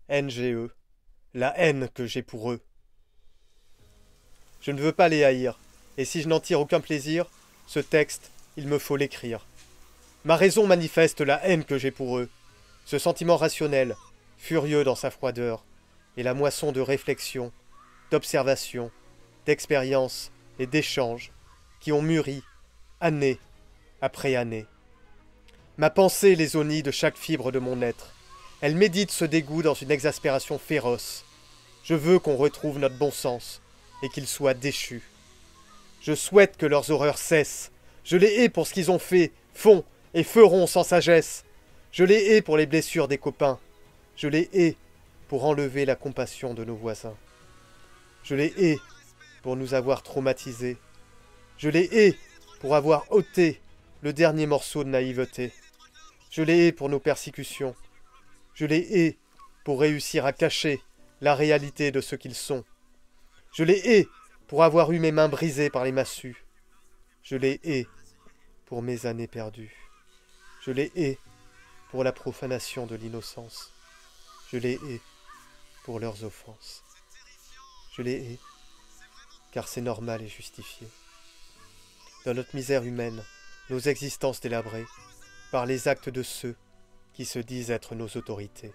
NGE, la haine que j'ai pour eux. Je ne veux pas les haïr, et si je n'en tire aucun plaisir, ce texte, il me faut l'écrire. Ma raison manifeste la haine que j'ai pour eux, ce sentiment rationnel, furieux dans sa froideur, et la moisson de réflexion, d'observation, d'expérience et d'échange qui ont mûri, année après année. Ma pensée les onit de chaque fibre de mon être. Elle médite ce dégoût dans une exaspération féroce. Je veux qu'on retrouve notre bon sens et qu'il soit déchu. Je souhaite que leurs horreurs cessent. Je les hais pour ce qu'ils ont fait, font et feront sans sagesse. Je les hais pour les blessures des copains. Je les hais pour enlever la compassion de nos voisins. Je les hais pour nous avoir traumatisés. Je les hais pour avoir ôté le dernier morceau de naïveté. Je les hais pour nos persécutions. Je les hais pour réussir à cacher la réalité de ce qu'ils sont. Je les hais pour avoir eu mes mains brisées par les massues. Je les hais pour mes années perdues. Je les hais pour la profanation de l'innocence. Je les hais pour leurs offenses. Je les hais car c'est normal et justifié. Dans notre misère humaine, nos existences délabrées, par les actes de ceux qui se disent être nos autorités.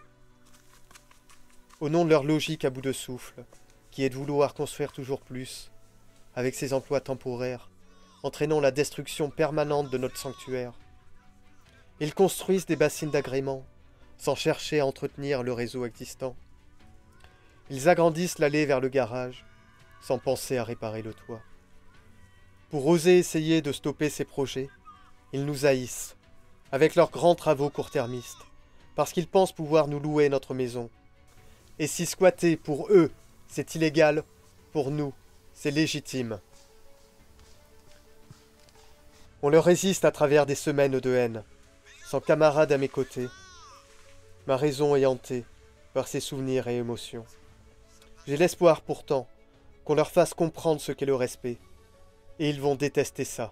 Au nom de leur logique à bout de souffle, qui est de vouloir construire toujours plus, avec ces emplois temporaires, entraînant la destruction permanente de notre sanctuaire, ils construisent des bassines d'agrément, sans chercher à entretenir le réseau existant. Ils agrandissent l'allée vers le garage, sans penser à réparer le toit. Pour oser essayer de stopper ces projets, ils nous haïssent, avec leurs grands travaux court-termistes, parce qu'ils pensent pouvoir nous louer notre maison. Et si squatter pour eux, c'est illégal, pour nous, c'est légitime. On leur résiste à travers des semaines de haine, sans camarades à mes côtés. Ma raison est hantée par ces souvenirs et émotions. J'ai l'espoir pourtant qu'on leur fasse comprendre ce qu'est le respect, et ils vont détester ça.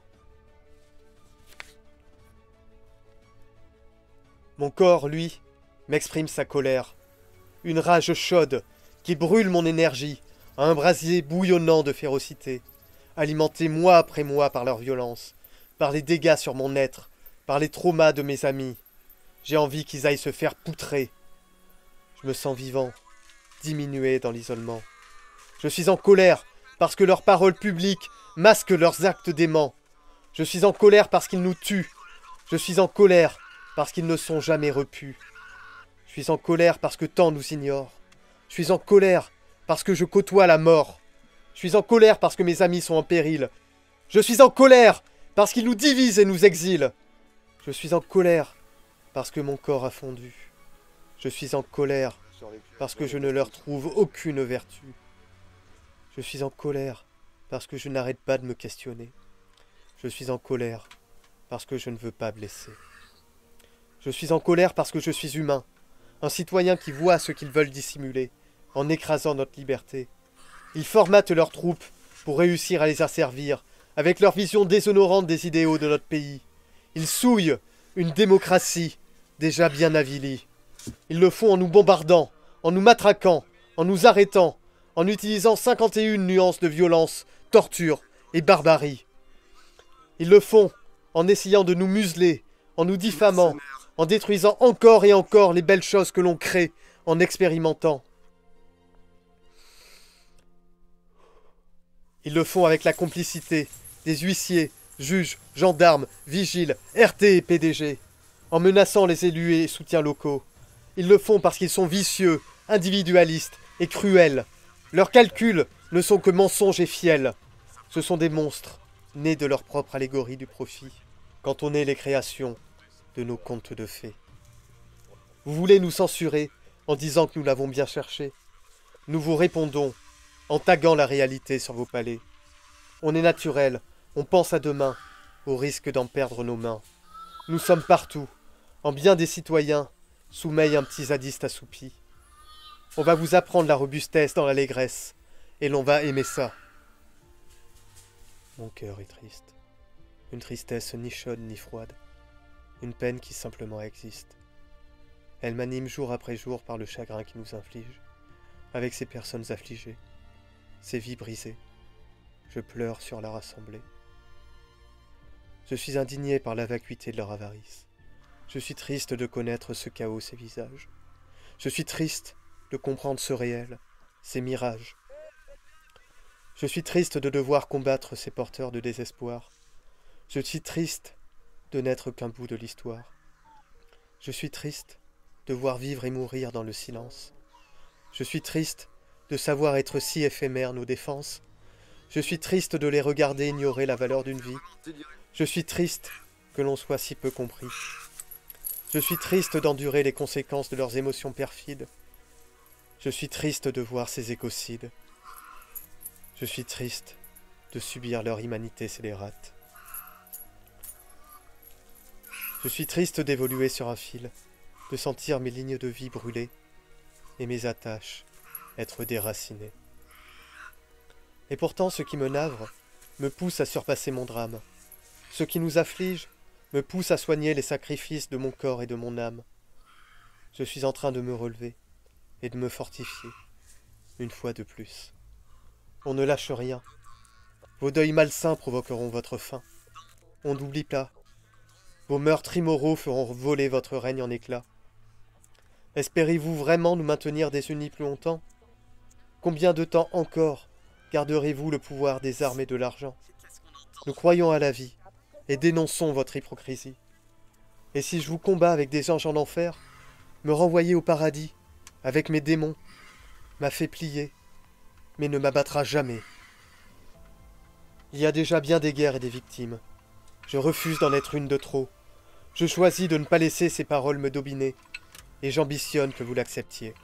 Mon corps, lui, m'exprime sa colère, une rage chaude qui brûle mon énergie à un brasier bouillonnant de férocité, alimenté mois après mois par leur violence, par les dégâts sur mon être, par les traumas de mes amis. J'ai envie qu'ils aillent se faire poutrer. Je me sens vivant, diminué dans l'isolement. Je suis en colère parce que leurs paroles publiques masquent leurs actes déments. Je suis en colère parce qu'ils nous tuent. Je suis en colère parce qu'ils ne sont jamais repus. Je suis en colère parce que tant nous ignore. Je suis en colère parce que je côtoie la mort. Je suis en colère parce que mes amis sont en péril. Je suis en colère parce qu'ils nous divisent et nous exilent. Je suis en colère parce que mon corps a fondu. Je suis en colère parce que je ne leur trouve aucune vertu. Je suis en colère parce que je n'arrête pas de me questionner. Je suis en colère parce que je ne veux pas blesser. Je suis en colère parce que je suis humain, un citoyen qui voit ce qu'ils veulent dissimuler, en écrasant notre liberté. Ils formatent leurs troupes pour réussir à les asservir, avec leur vision déshonorante des idéaux de notre pays. Ils souillent une démocratie déjà bien avilie. Ils le font en nous bombardant, en nous matraquant, en nous arrêtant, en utilisant 51 nuances de violence, torture et barbarie. Ils le font en essayant de nous museler, en nous diffamant, en détruisant encore et encore les belles choses que l'on crée, en expérimentant. Ils le font avec la complicité des huissiers, juges, gendarmes, vigiles, RT et PDG, en menaçant les élus et soutiens locaux. Ils le font parce qu'ils sont vicieux, individualistes et cruels. Leurs calculs ne sont que mensonges et fiels. Ce sont des monstres, nés de leur propre allégorie du profit, quand on est les créations de nos contes de fées. Vous voulez nous censurer en disant que nous l'avons bien cherché. Nous vous répondons en taguant la réalité sur vos palais. On est naturel, on pense à demain, au risque d'en perdre nos mains. Nous sommes partout, en bien des citoyens, sommeille un petit zadiste assoupi. On va vous apprendre la robustesse dans l'allégresse, et l'on va aimer ça. Mon cœur est triste, une tristesse ni chaude ni froide, une peine qui simplement existe. Elle m'anime jour après jour par le chagrin qui nous inflige, avec ces personnes affligées, ces vies brisées. Je pleure sur leur assemblée. Je suis indigné par la vacuité de leur avarice. Je suis triste de connaître ce chaos, ces visages. Je suis triste de comprendre ce réel, ces mirages. Je suis triste de devoir combattre ces porteurs de désespoir. Je suis triste de n'être qu'un bout de l'histoire. Je suis triste de voir vivre et mourir dans le silence. Je suis triste de savoir être si éphémères nos défenses. Je suis triste de les regarder ignorer la valeur d'une vie. Je suis triste que l'on soit si peu compris. Je suis triste d'endurer les conséquences de leurs émotions perfides. Je suis triste de voir ces écocides. Je suis triste de subir leur humanité scélérate. Je suis triste d'évoluer sur un fil, de sentir mes lignes de vie brûler et mes attaches être déracinées. Et pourtant, ce qui me navre me pousse à surpasser mon drame. Ce qui nous afflige me pousse à soigner les sacrifices de mon corps et de mon âme. Je suis en train de me relever et de me fortifier, une fois de plus. On ne lâche rien. Vos deuils malsains provoqueront votre fin. On n'oublie pas. Vos meurtres immoraux feront voler votre règne en éclats. Espérez-vous vraiment nous maintenir désunis plus longtemps? Combien de temps encore garderez-vous le pouvoir des armes et de l'argent? Nous croyons à la vie et dénonçons votre hypocrisie. Et si je vous combats avec des anges en enfer, me renvoyez au paradis, avec mes démons, m'a fait plier, mais ne m'abattra jamais. Il y a déjà bien des guerres et des victimes. Je refuse d'en être une de trop. Je choisis de ne pas laisser ces paroles me dominer, et j'ambitionne que vous l'acceptiez.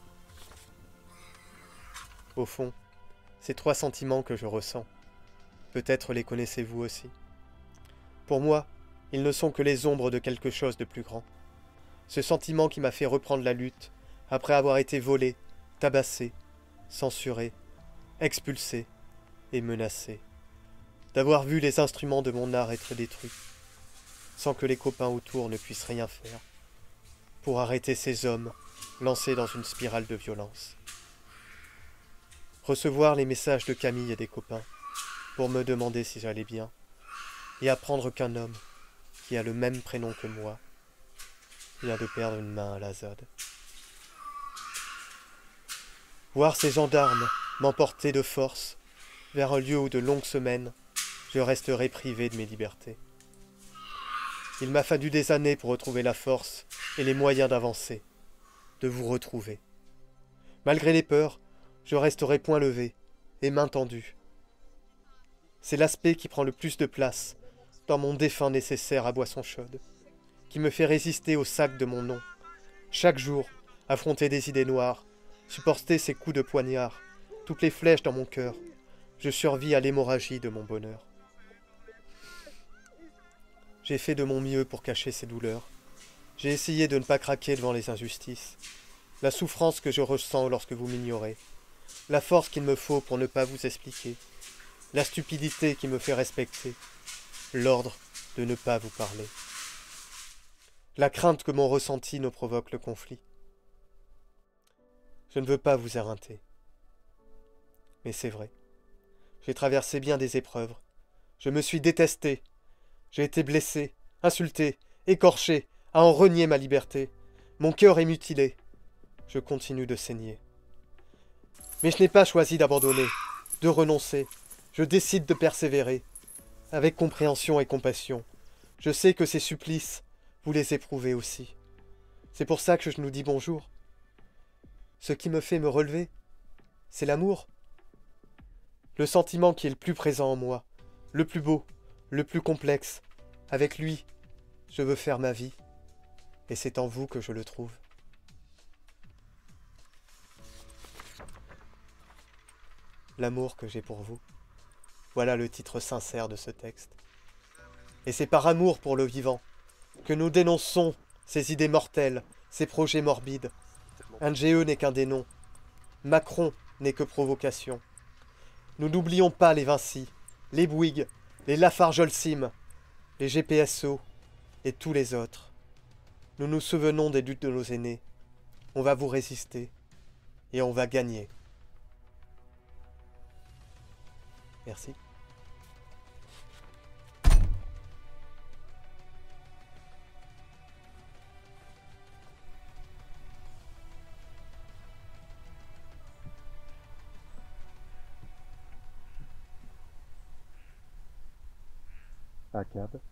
Au fond, ces trois sentiments que je ressens, peut-être les connaissez-vous aussi. Pour moi, ils ne sont que les ombres de quelque chose de plus grand. Ce sentiment qui m'a fait reprendre la lutte, après avoir été volé, tabassé, censuré, expulsé et menacé. D'avoir vu les instruments de mon art être détruits, sans que les copains autour ne puissent rien faire, pour arrêter ces hommes lancés dans une spirale de violence. Recevoir les messages de Camille et des copains, pour me demander si j'allais bien, et apprendre qu'un homme, qui a le même prénom que moi, vient de perdre une main à la ZAD. Voir ces gendarmes m'emporter de force vers un lieu où de longues semaines, je resterai privé de mes libertés. Il m'a fallu des années pour retrouver la force et les moyens d'avancer, de vous retrouver. Malgré les peurs, je resterai point levé et main tendue. C'est l'aspect qui prend le plus de place dans mon défunt nécessaire à boisson chaude, qui me fait résister au sac de mon nom. Chaque jour, affronter des idées noires, supporter ces coups de poignard, toutes les flèches dans mon cœur, je survis à l'hémorragie de mon bonheur. J'ai fait de mon mieux pour cacher ces douleurs. J'ai essayé de ne pas craquer devant les injustices, la souffrance que je ressens lorsque vous m'ignorez, la force qu'il me faut pour ne pas vous expliquer, la stupidité qui me fait respecter, l'ordre de ne pas vous parler, la crainte que mon ressenti ne provoque le conflit. Je ne veux pas vous éreinter. Mais c'est vrai. J'ai traversé bien des épreuves. Je me suis détesté. J'ai été blessé, insulté, écorché, à en renier ma liberté. Mon cœur est mutilé. Je continue de saigner. Mais je n'ai pas choisi d'abandonner, de renoncer. Je décide de persévérer, avec compréhension et compassion. Je sais que ces supplices, vous les éprouvez aussi. C'est pour ça que je nous dis bonjour. Ce qui me fait me relever, c'est l'amour. Le sentiment qui est le plus présent en moi, le plus beau, le plus complexe. Avec lui, je veux faire ma vie, et c'est en vous que je le trouve. L'amour que j'ai pour vous. Voilà le titre sincère de ce texte. Et c'est par amour pour le vivant que nous dénonçons ces idées mortelles, ces projets morbides. Un GE n'est qu'un des noms. Macron n'est que provocation. Nous n'oublions pas les Vinci, les Bouygues, les Lafarge Holcim, les GPSO et tous les autres. Nous nous souvenons des luttes de nos aînés. On va vous résister. Et on va gagner. Merci. ACAB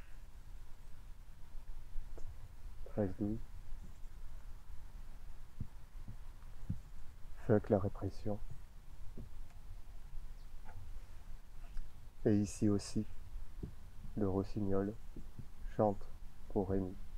13-12. Fuck la répression. Et ici aussi, le rossignol chante pour Rémi.